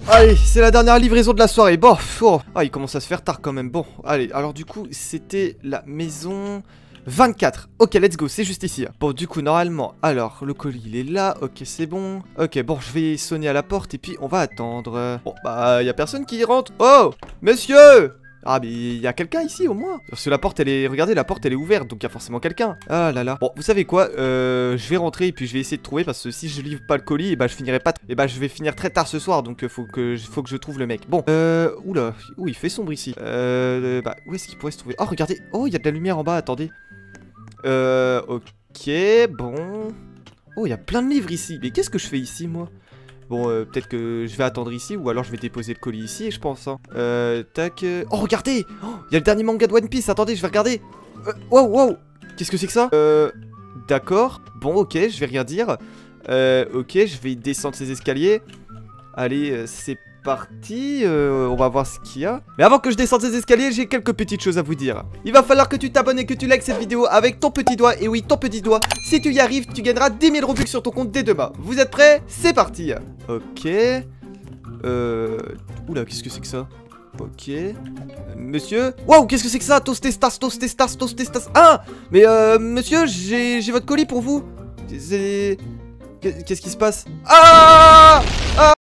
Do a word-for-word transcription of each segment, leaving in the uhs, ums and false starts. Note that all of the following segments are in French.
Allez, c'est la dernière livraison de la soirée. Bon, oh. Ah, il commence à se faire tard quand même. Bon, allez, alors du coup, c'était la maison vingt-quatre. Ok, let's go, c'est juste ici. Bon, du coup, normalement, alors, le colis, il est là. Ok, c'est bon. Ok, bon, je vais sonner à la porte et puis on va attendre. Bon, bah, il y a personne qui rentre. Oh, monsieur! Ah, mais il y a quelqu'un ici au moins. Parce que la porte elle est. Regardez, la porte elle est ouverte, donc il y a forcément quelqu'un. Ah là là. Bon, vous savez quoi, euh, je vais rentrer et puis je vais essayer de trouver. Parce que si je livre pas le colis, et bah je finirai pas. Et bah je vais finir très tard ce soir. Donc faut que, faut que je trouve le mec. Bon, euh. Oula. Ouh, il fait sombre ici. Euh. Bah, où est-ce qu'il pourrait se trouver? Oh, regardez. Oh, il y a de la lumière en bas, attendez. Euh. Ok, bon. Oh, il y a plein de livres ici. Mais qu'est-ce que je fais ici, moi? Bon, euh, peut-être que je vais attendre ici, ou alors je vais déposer le colis ici, je pense. Hein. Euh, tac. Euh... Oh, regardez! Il oh, y a le dernier manga de One Piece, attendez, je vais regarder. Euh, wow, wow! Qu'est-ce que c'est que ça? Euh. D'accord. Bon, ok, je vais rien dire. Euh, ok, je vais descendre ces escaliers. Allez, euh, c'est parti. Euh, on va voir ce qu'il y a. Mais avant que je descende ces escaliers, j'ai quelques petites choses à vous dire. Il va falloir que tu t'abonnes et que tu likes cette vidéo avec ton petit doigt. Et oui, ton petit doigt. Si tu y arrives, tu gagneras dix mille Robux sur ton compte dès demain. Vous êtes prêts? C'est parti. Ok. Euh... Oula, qu'est-ce que c'est que ça? Ok. Monsieur. Waouh, qu'est-ce que c'est que ça? Toastestas, toastestas, toastestas. Ah! Mais euh, monsieur, j'ai votre colis pour vous. C'est... Qu'est-ce qui se passe? Ah! Ah!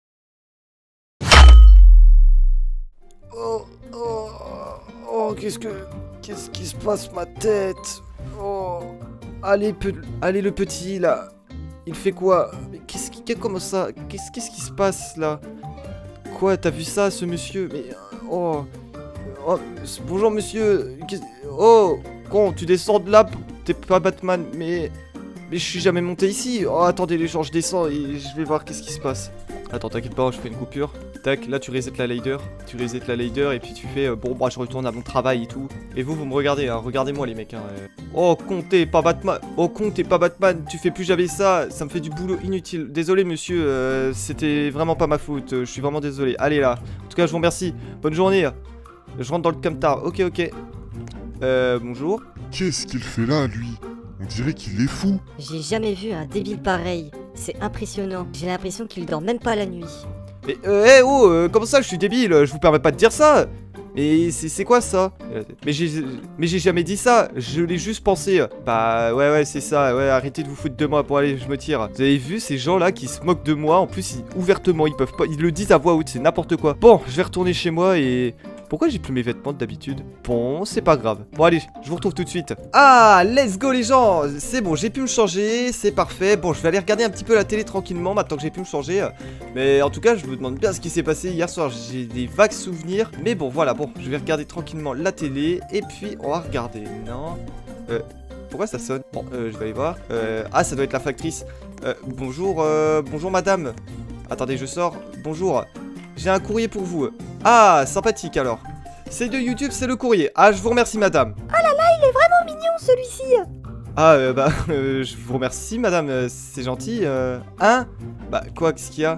Oh, oh, oh, qu'est-ce que... Qu'est-ce qui se passe, ma tête? Oh, allez, pe... allez le petit, là. Il fait quoi? Mais qu'est-ce qui... Comment ça? Qu'est-ce qu'est-ce qui se passe, là? Quoi? T'as vu ça, ce monsieur? Mais... Oh... Oh, bonjour, monsieur. Oh, con, tu descends de là? T'es pas Batman, mais... Mais je suis jamais monté ici. Oh, attendez, les gens, je descends et je vais voir qu'est-ce qui se passe. Attends, t'inquiète pas, je fais une coupure. Tac, là tu reset la ladder. Tu reset la ladder et puis tu fais euh, bon, bah je retourne à mon travail et tout. Et vous, vous me regardez, hein, regardez-moi les mecs. Hein, euh. Oh, con, t'es pas Batman. Oh, con, t'es pas Batman. Tu fais plus jamais ça. Ça me fait du boulot inutile. Désolé, monsieur. Euh, C'était vraiment pas ma faute. Je suis vraiment désolé. Allez là. En tout cas, je vous remercie. Bonne journée. Je rentre dans le camtar. Ok, ok. Euh, bonjour. Qu'est-ce qu'il fait là, lui? On dirait qu'il est fou. J'ai jamais vu un débile pareil. C'est impressionnant. J'ai l'impression qu'il dort même pas la nuit. Mais euh, hey, oh, euh, comment ça, je suis débile? Je vous permets pas de dire ça. Mais c'est quoi ça? Mais j'ai mais j'ai jamais dit ça. Je l'ai juste pensé. Bah ouais ouais c'est ça. Ouais, arrêtez de vous foutre de moi. Bon allez, je me tire. Vous avez vu ces gens là qui se moquent de moi? En plus ils, ouvertement ils peuvent pas. Ils le disent à voix haute. C'est n'importe quoi. Bon, je vais retourner chez moi et... Pourquoi j'ai plus mes vêtements d'habitude? Bon, c'est pas grave. Bon, allez, je vous retrouve tout de suite. Ah, let's go les gens. C'est bon, j'ai pu me changer, c'est parfait. Bon, je vais aller regarder un petit peu la télé tranquillement maintenant que j'ai pu me changer. Mais en tout cas, je me demande bien ce qui s'est passé hier soir. J'ai des vagues souvenirs. Mais bon, voilà, bon, je vais regarder tranquillement la télé. Et puis, on va regarder. Non. Euh, pourquoi ça sonne? Bon, euh, je vais aller voir. Euh, ah, ça doit être la factrice. Euh, bonjour, euh, bonjour madame. Attendez, je sors. Bonjour. J'ai un courrier pour vous. Ah, sympathique alors. C'est de YouTube, c'est le courrier. Ah, je vous remercie madame. Oh là là, il est vraiment mignon celui-ci. Ah, euh, bah, euh, je vous remercie madame, euh, c'est gentil. Euh, hein? Bah, quoi, qu'est-ce qu'il y a?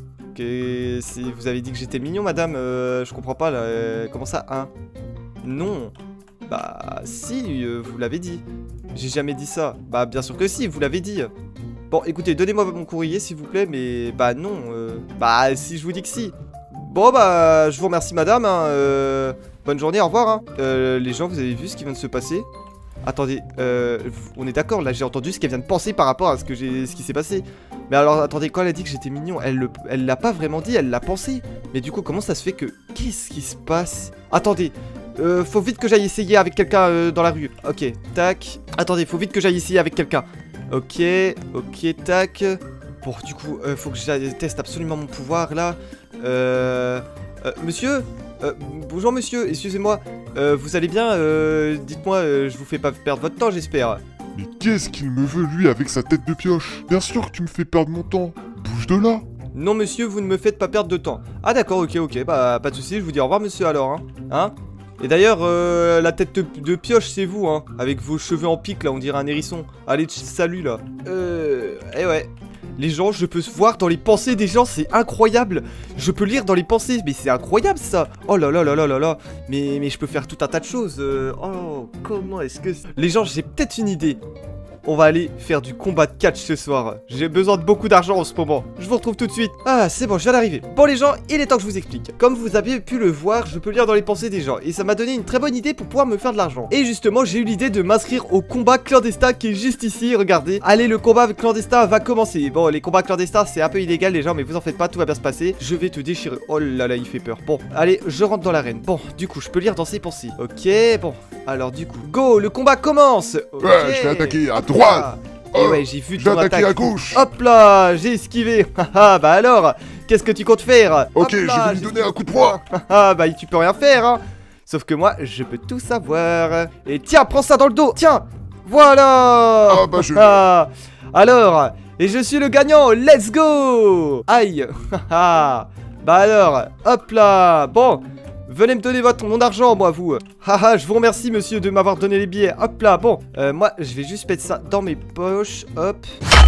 Que vous avez dit que j'étais mignon madame, euh, je comprends pas là. Euh, comment ça, hein? Non. Bah, si, euh, vous l'avez dit. J'ai jamais dit ça. Bah, bien sûr que si, vous l'avez dit. Bon, écoutez, donnez-moi mon courrier s'il vous plaît, mais bah non. Euh, bah, si je vous dis que si. Bon, bah, je vous remercie madame. Hein, euh, bonne journée, au revoir. Hein. Euh, les gens, vous avez vu ce qui vient de se passer? Attendez, euh, on est d'accord, là j'ai entendu ce qu'elle vient de penser par rapport à ce, que ce qui s'est passé. Mais alors, attendez, quand elle a dit que j'étais mignon, elle l'a elle pas vraiment dit, elle l'a pensé. Mais du coup, comment ça se fait que... Qu'est-ce qui se passe? Attendez. Euh, faut vite que j'aille essayer avec quelqu'un euh, dans la rue. Ok, tac. Attendez, faut vite que j'aille essayer avec quelqu'un. Ok, ok, tac. Bon, du coup, euh, faut que je teste absolument mon pouvoir, là. Euh... euh monsieur euh, Bonjour, monsieur, excusez-moi. Euh, vous allez bien? euh, Dites-moi, euh, je vous fais pas perdre votre temps, j'espère. Mais qu'est-ce qu'il me veut, lui, avec sa tête de pioche? Bien sûr que tu me fais perdre mon temps. Bouge de là. Non, monsieur, vous ne me faites pas perdre de temps. Ah, d'accord, ok, ok. Bah, pas de soucis, je vous dis au revoir, monsieur, alors, hein. Hein? Et d'ailleurs, euh, la tête de, de pioche, c'est vous, hein. Avec vos cheveux en pique, là, on dirait un hérisson. Allez, salut, là. Euh... Eh ouais. Les gens, je peux voir dans les pensées des gens, c'est incroyable. Je peux lire dans les pensées, mais c'est incroyable, ça. Oh là là là là là là. Mais, mais je peux faire tout un tas de choses. Euh... Oh, comment est-ce que... Les gens, j'ai peut-être une idée. on va aller faire du combat de catch ce soir. J'ai besoin de beaucoup d'argent en ce moment. Je vous retrouve tout de suite. Ah, c'est bon, je viens d'arriver. Bon les gens, il est temps que je vous explique. Comme vous avez pu le voir, je peux lire dans les pensées des gens. Et ça m'a donné une très bonne idée pour pouvoir me faire de l'argent. Et justement, j'ai eu l'idée de m'inscrire au combat clandestin qui est juste ici, regardez. Allez, le combat clandestin va commencer. Bon, les combats clandestins, c'est un peu illégal les gens, mais vous en faites pas, tout va bien se passer. Je vais te déchirer. Oh là là, il fait peur. Bon, allez, je rentre dans l'arène. Bon, du coup, je peux lire dans ses pensées. Ok, bon. Alors du coup, go, le combat commence. Okay. Ouais, je vais attaquer à droite. Et ouais, j'ai vu Je vais ton attaquer attaque. à gauche. Hop là, j'ai esquivé. Haha, bah alors, qu'est-ce que tu comptes faire? Ok, Hop là, je vais lui j'ai donner un coup de esquivé. poing. Ah bah tu peux rien faire, hein. Sauf que moi, je peux tout savoir. Et tiens, prends ça dans le dos. Tiens, voilà. Ah bah je... Ah, alors, et je suis le gagnant. Let's go. Aïe. Bah alors, hop là. Bon. Venez me donner votre, mon argent, moi, vous. Haha, je vous remercie, monsieur, de m'avoir donné les billets. Hop là, bon. Euh, moi, je vais juste mettre ça dans mes poches. Hop.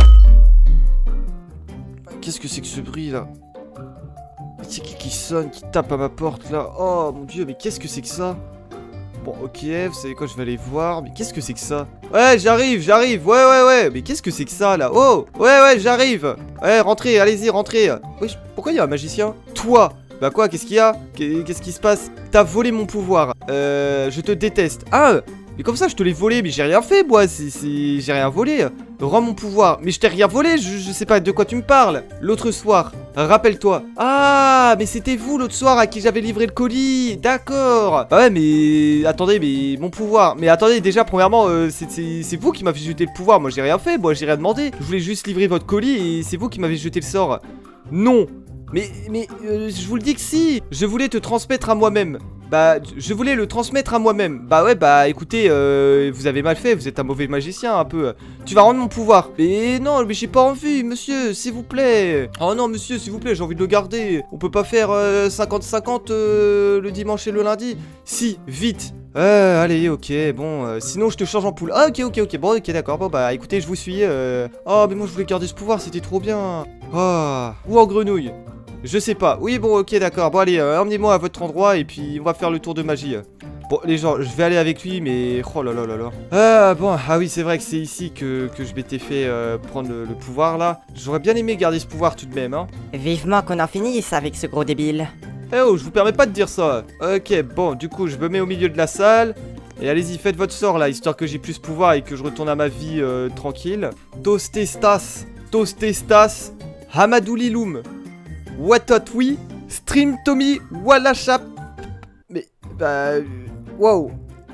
Qu'est-ce que c'est que ce bruit, là? C'est qui qui sonne, qui tape à ma porte, là? Oh, mon Dieu, mais qu'est-ce que c'est que ça? Bon, ok, vous savez quoi, je vais aller voir. Mais qu'est-ce que c'est que ça? Ouais, j'arrive, j'arrive. Ouais, ouais, ouais. Mais qu'est-ce que c'est que ça, là? Oh, ouais, ouais, j'arrive. Ouais, rentrez, allez-y, rentrez. Oui, pourquoi il y a un magicien? Toi. Bah quoi, qu'est-ce qu'il y a? Qu'est-ce qui se passe? T'as volé mon pouvoir. Euh, je te déteste. Ah, mais comme ça, je te l'ai volé. Mais j'ai rien fait, moi. C'est, j'ai rien volé. Rends mon pouvoir. Mais je t'ai rien volé. Je, je sais pas de quoi tu me parles. L'autre soir, rappelle-toi. Ah, mais c'était vous l'autre soir à qui j'avais livré le colis. D'accord. Bah ouais, mais attendez, mais mon pouvoir. Mais attendez, déjà, premièrement, euh, c'est vous qui m'avez jeté le pouvoir. Moi, j'ai rien fait. Moi, j'ai rien demandé. Je voulais juste livrer votre colis et c'est vous qui m'avez jeté le sort. Non. Mais, mais, euh, je vous le dis que si. Je voulais te transmettre à moi-même. Bah, je voulais le transmettre à moi-même. Bah ouais, bah écoutez, euh, vous avez mal fait, vous êtes un mauvais magicien un peu. Tu vas rendre mon pouvoir. Mais non, mais j'ai pas envie, monsieur, s'il vous plaît. Oh non, monsieur, s'il vous plaît, j'ai envie de le garder. On peut pas faire cinquante cinquante euh, euh, le dimanche et le lundi. Si, vite. Euh, allez, ok, bon, euh, sinon je te change en poule. Ah, ok, ok, ok, bon, ok, d'accord, bon, bah écoutez, je vous suis. Euh... Oh, mais moi je voulais garder ce pouvoir, c'était trop bien. Oh, ou en grenouille. Je sais pas. Oui, bon, ok, d'accord. Bon, allez, euh, emmenez-moi à votre endroit et puis on va faire le tour de magie. Bon, les gens, je vais aller avec lui, mais... Oh là là là là. Ah, bon, ah oui, c'est vrai que c'est ici que, que je m'étais fait euh, prendre le, le pouvoir, là. J'aurais bien aimé garder ce pouvoir tout de même, hein. Vivement qu'on en finisse avec ce gros débile. Eh oh, je vous permets pas de dire ça. Ok, bon, du coup, je me mets au milieu de la salle. Et allez-y, faites votre sort, là, histoire que j'ai plus de pouvoir et que je retourne à ma vie euh, tranquille. Toastestas, Toastestas, Hamadouliloum. Watatwi, Stream Tommy, Wallachap. Mais, bah. Waouh.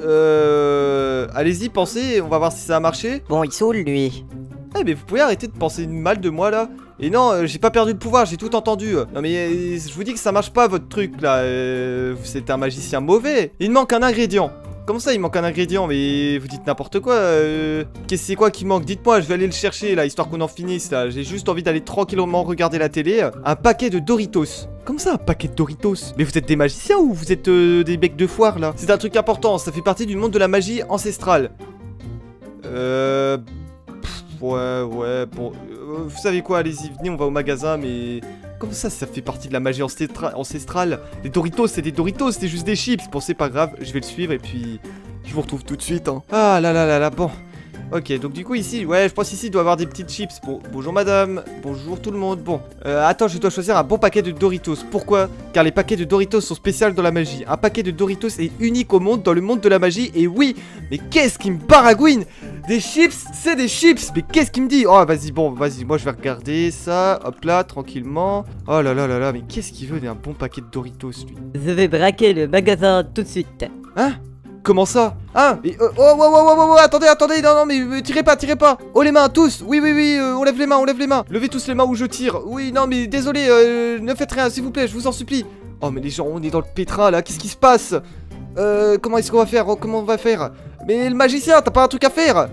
Euh. Allez-y, pensez, on va voir si ça a marché. Bon, il saoule, lui. Eh, mais vous pouvez arrêter de penser mal de moi là. Et non, euh, j'ai pas perdu le pouvoir, j'ai tout entendu. Non, mais euh, je vous dis que ça marche pas votre truc là. Euh, vous êtes un magicien mauvais. Il manque un ingrédient. Comment ça, il manque un ingrédient? Mais vous dites n'importe quoi. Euh... Qu'est-ce que c'est quoi qui manque? Dites-moi, je vais aller le chercher là, histoire qu'on en finisse là. J'ai juste envie d'aller tranquillement regarder la télé. Un paquet de Doritos. Comment ça, un paquet de Doritos? Mais vous êtes des magiciens ou vous êtes euh, des becs de foire là? C'est un truc important, ça fait partie du monde de la magie ancestrale. Euh... Pff, ouais, ouais, bon... Euh, vous savez quoi, allez-y, venez, on va au magasin, mais... Comment ça, ça fait partie de la magie ancestrale? Les Doritos, c'est des Doritos, c'est juste des chips. Bon, c'est pas grave, je vais le suivre et puis je vous retrouve tout de suite. Hein. Ah là là là là, bon. Ok, donc du coup ici, ouais, je pense ici il doit y avoir des petites chips. Bon, bonjour madame, bonjour tout le monde. Bon, euh, attends, je dois choisir un bon paquet de Doritos. Pourquoi? Car les paquets de Doritos sont spéciaux dans la magie. Un paquet de Doritos est unique au monde, dans le monde de la magie. Et oui, mais qu'est-ce qui me baragouine? Des chips, c'est des chips. Mais qu'est-ce qu'il me dit? Oh, vas-y, bon, vas-y, moi je vais regarder ça. Hop là, tranquillement. Oh là là là là, mais qu'est-ce qu'il veut d'un bon paquet de Doritos, lui? Je vais braquer le magasin tout de suite. Hein? Comment ça? Ah, mais, euh, oh, oh, oh, oh, oh, oh, attendez, attendez, non, non, mais euh, tirez pas, tirez pas. Oh, les mains, tous. Oui, oui, oui, euh, on lève les mains, on lève les mains. Levez tous les mains où je tire. Oui, non, mais désolé, euh, ne faites rien, s'il vous plaît, je vous en supplie. Oh, mais les gens, on est dans le pétrin, là, qu'est-ce qui se passe? Euh, comment est-ce qu'on va faire? Oh, comment on va faire? Mais le magicien, t'as pas un truc à faire?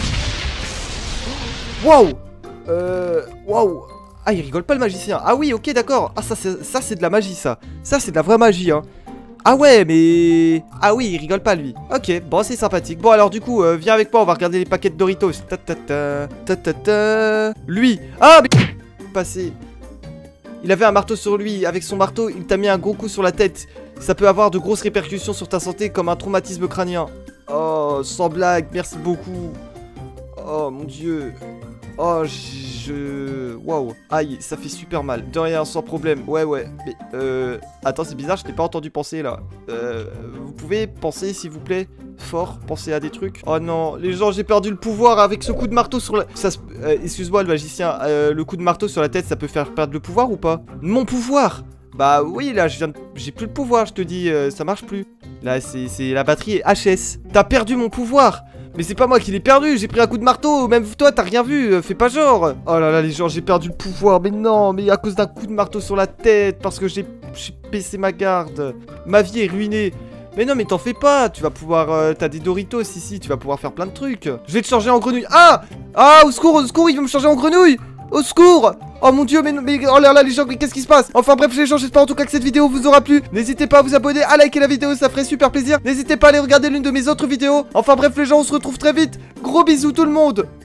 Waouh. Euh, waouh. Ah, il rigole pas, le magicien. Ah oui, ok, d'accord. Ah, ça, ça c'est de la magie, ça. Ça, c'est de la vraie magie, hein. Ah ouais, mais... Ah oui, il rigole pas, lui. Ok, bon, c'est sympathique. Bon, alors, du coup, euh, viens avec moi, on va regarder les paquets de Doritos. Ta ta ta, ta ta ta. Lui. Ah, mais... Passé. Il avait un marteau sur lui. Avec son marteau, il t'a mis un gros coup sur la tête. Ça peut avoir de grosses répercussions sur ta santé, comme un traumatisme crânien. Oh, sans blague, merci beaucoup. Oh mon dieu. Oh, je... Waouh. Aïe, ça fait super mal. De rien, sans problème. Ouais, ouais. Mais, euh... Attends, c'est bizarre, je t'ai pas entendu penser, là. Euh... Vous pouvez penser, s'il vous plaît? Fort, penser à des trucs. Oh non, les gens, j'ai perdu le pouvoir avec ce coup de marteau sur la... Ça se... euh, excuse-moi, le magicien. Euh, le coup de marteau sur la tête, ça peut faire perdre le pouvoir ou pas? Mon pouvoir? Bah oui, là, je viens de... j'ai plus le pouvoir, je te dis. Euh, ça marche plus. Là, c'est... la batterie est H S. T'as perdu mon pouvoir! Mais c'est pas moi qui l'ai perdu, j'ai pris un coup de marteau, même toi t'as rien vu, euh, fais pas genre. Oh là là les gens, j'ai perdu le pouvoir, mais non, mais à cause d'un coup de marteau sur la tête, parce que j'ai baissé ma garde. Ma vie est ruinée. Mais non mais t'en fais pas, tu vas pouvoir, euh, t'as des Doritos ici, tu vas pouvoir faire plein de trucs. Je vais te changer en grenouille. Ah Ah au secours, au secours, il veut me changer en grenouille. Au secours! Oh mon dieu, mais, mais oh là là les gens, qu'est-ce qui se passe? Enfin bref les gens, j'espère en tout cas que cette vidéo vous aura plu. N'hésitez pas à vous abonner, à liker la vidéo, ça ferait super plaisir. N'hésitez pas à aller regarder l'une de mes autres vidéos. Enfin bref les gens, on se retrouve très vite. Gros bisous tout le monde.